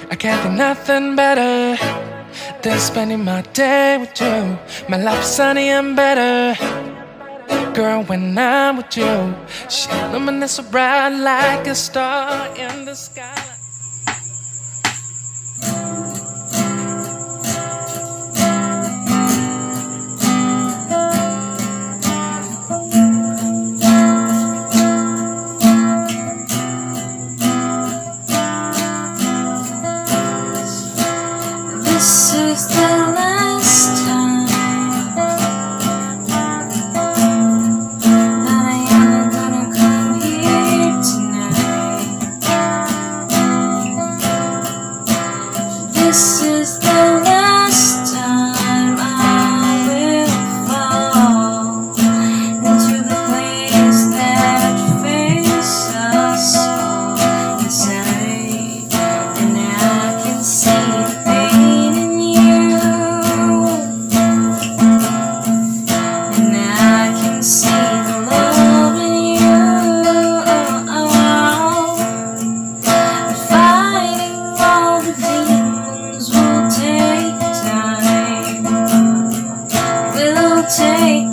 I can't think nothing better than spending my day with you. My life's sunny and better, girl, when I'm with you. She illuminates so bright like a star in the sky. This is the last time that I am gonna come here tonight. This is the last time I will fall into the place that faces us all inside, and I can see the pain in you, and I can see the love in you. Fighting all the demons will take time, will take